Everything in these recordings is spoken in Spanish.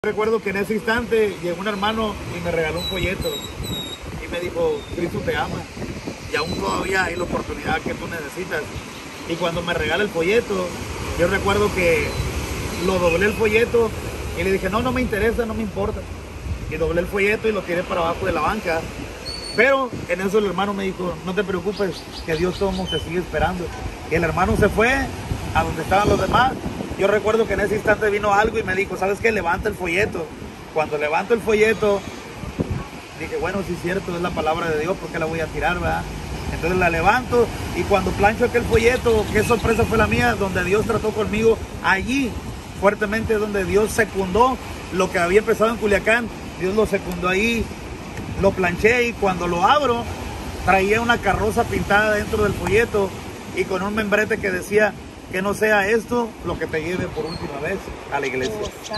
Recuerdo que en ese instante llegó un hermano y me regaló un folleto y me dijo, Cristo te ama y aún todavía hay la oportunidad que tú necesitas. Y cuando me regala el folleto, yo recuerdo que lo doblé el folleto y le dije, no me interesa, no me importa. Y doblé el folleto y lo tiré para abajo de la banca. Pero en eso el hermano me dijo, no te preocupes, que Dios todo te sigue esperando. Y el hermano se fue a donde estaban los demás. Yo recuerdo que en ese instante vino algo y me dijo, ¿sabes qué? Levanta el folleto. Cuando levanto el folleto, dije, bueno, sí es cierto, es la palabra de Dios, ¿por qué la voy a tirar, verdad? Entonces la levanto y cuando plancho aquel folleto, qué sorpresa fue la mía, donde Dios trató conmigo allí, fuertemente, donde Dios secundó lo que había empezado en Culiacán. Dios lo secundó ahí, lo planché y cuando lo abro, traía una carroza pintada dentro del folleto y con un membrete que decía, que no sea esto lo que te lleve por última vez a la iglesia.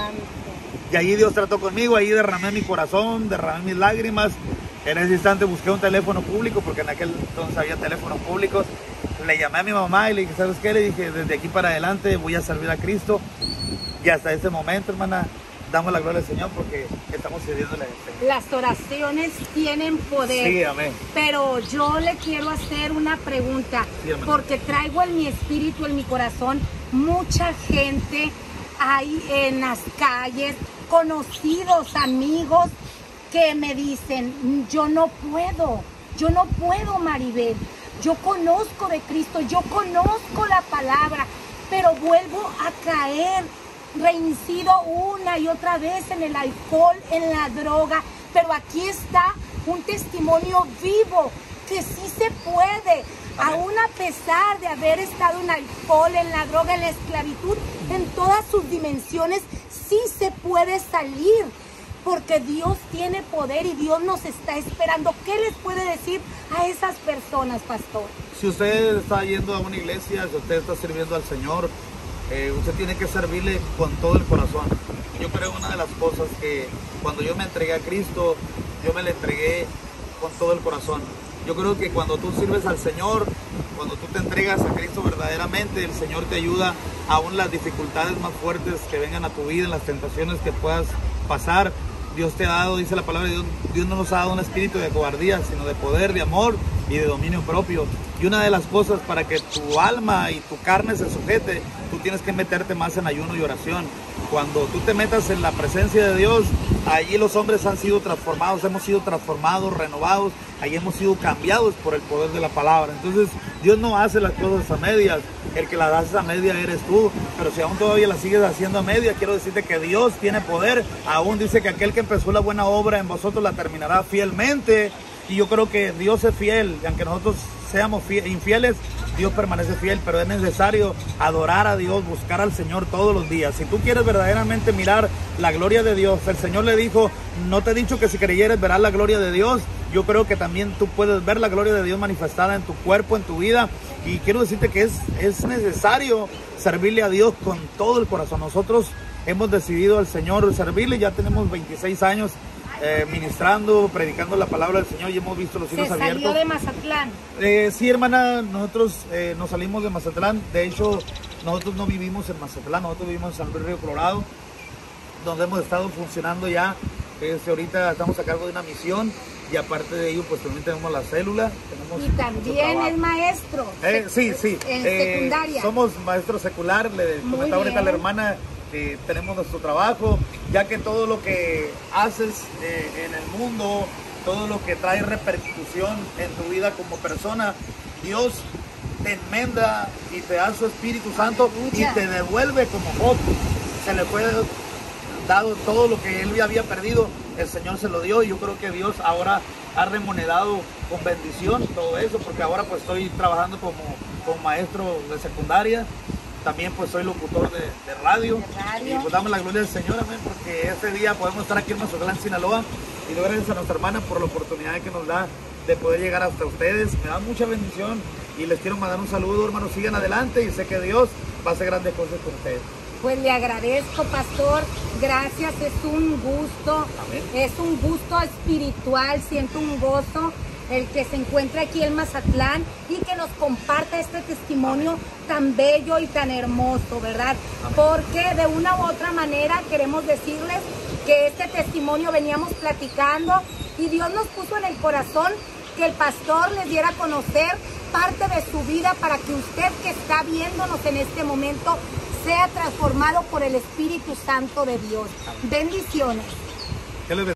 Y allí Dios trató conmigo, ahí derramé mi corazón, derramé mis lágrimas. En ese instante busqué un teléfono público, porque en aquel entonces había teléfonos públicos. Le llamé a mi mamá y le dije, ¿sabes qué? Le dije, desde aquí para adelante voy a servir a Cristo. Y hasta ese momento, hermana, damos la gloria al Señor porque estamos sirviéndole a Él. Las oraciones tienen poder. Sí, amén. Pero yo le quiero hacer una pregunta, sí, porque traigo en mi espíritu, en mi corazón, mucha gente ahí en las calles, conocidos, amigos, que me dicen, yo no puedo, Maribel. Yo conozco de Cristo, yo conozco la palabra, pero vuelvo a caer. Reincido una y otra vez en el alcohol, en la droga, pero aquí está un testimonio vivo que sí se puede, aún a pesar de haber estado en alcohol, en la droga, en la esclavitud, en todas sus dimensiones, sí se puede salir, porque Dios tiene poder y Dios nos está esperando. ¿Qué les puede decir a esas personas, pastor? Si usted está yendo a una iglesia, si usted está sirviendo al Señor, usted tiene que servirle con todo el corazón. Yo creo una de las cosas que cuando yo me entregué a Cristo, yo me le entregué con todo el corazón. Yo creo que cuando tú sirves al Señor, cuando tú te entregas a Cristo verdaderamente, el Señor te ayuda aún las dificultades más fuertes que vengan a tu vida, en las tentaciones que puedas pasar. Dios te ha dado, dice la palabra de Dios, Dios no nos ha dado un espíritu de cobardía, sino de poder, de amor y de dominio propio. Y una de las cosas para que tu alma y tu carne se sujete, tú tienes que meterte más en ayuno y oración. Cuando tú te metas en la presencia de Dios, allí los hombres han sido transformados, hemos sido transformados, renovados, allí hemos sido cambiados por el poder de la palabra. Entonces, Dios no hace las cosas a medias, el que las hace a media eres tú, pero si aún todavía las sigues haciendo a media, quiero decirte que Dios tiene poder. Aún dice que aquel que empezó la buena obra en vosotros la terminará fielmente, y yo creo que Dios es fiel, y aunque nosotros seamos infieles, Dios permanece fiel, pero es necesario adorar a Dios, buscar al Señor todos los días. Si tú quieres verdaderamente mirar la gloria de Dios, el Señor le dijo, no te he dicho que si creyeres verás la gloria de Dios. Yo creo que también tú puedes ver la gloria de Dios manifestada en tu cuerpo, en tu vida, y quiero decirte que es necesario servirle a Dios con todo el corazón. Nosotros hemos decidido al Señor servirle, ya tenemos 26 años ministrando, predicando la palabra del Señor y hemos visto los cielos abiertos. ¿Se salió de Mazatlán? Sí, hermana, nosotros nos salimos de Mazatlán. De hecho, nosotros no vivimos en Mazatlán, nosotros vivimos en San Luis Río Colorado, donde hemos estado funcionando ya. Ahorita estamos a cargo de una misión y aparte de ello, pues también tenemos la célula. Y también es maestro. Sí. En secundaria. Somos maestros secular, le comentaba ahorita a la hermana. Tenemos nuestro trabajo, ya que todo lo que haces en el mundo, todo lo que trae repercusión en tu vida como persona, Dios te enmenda y te da su Espíritu Santo y te devuelve como Job. Se le fue dado todo lo que él había perdido, el Señor se lo dio, y yo creo que Dios ahora ha remunerado con bendición todo eso, porque ahora pues estoy trabajando como maestro de secundaria. También pues soy locutor de radio. Y pues damos la gloria al Señor, amén, porque este día podemos estar aquí en Mazatlán, Sinaloa, y doy gracias a nuestra hermana por la oportunidad que nos da de poder llegar hasta ustedes. Me da mucha bendición y les quiero mandar un saludo, hermanos, sigan adelante y sé que Dios va a hacer grandes cosas con ustedes. Pues le agradezco, pastor, gracias, es un gusto, amén. Es un gusto espiritual, siento un gozo el que se encuentra aquí en Mazatlán y que nos comparta este testimonio tan bello y tan hermoso, ¿verdad? Porque de una u otra manera queremos decirles que este testimonio veníamos platicando y Dios nos puso en el corazón que el pastor les diera a conocer parte de su vida para que usted que está viéndonos en este momento sea transformado por el Espíritu Santo de Dios. Bendiciones.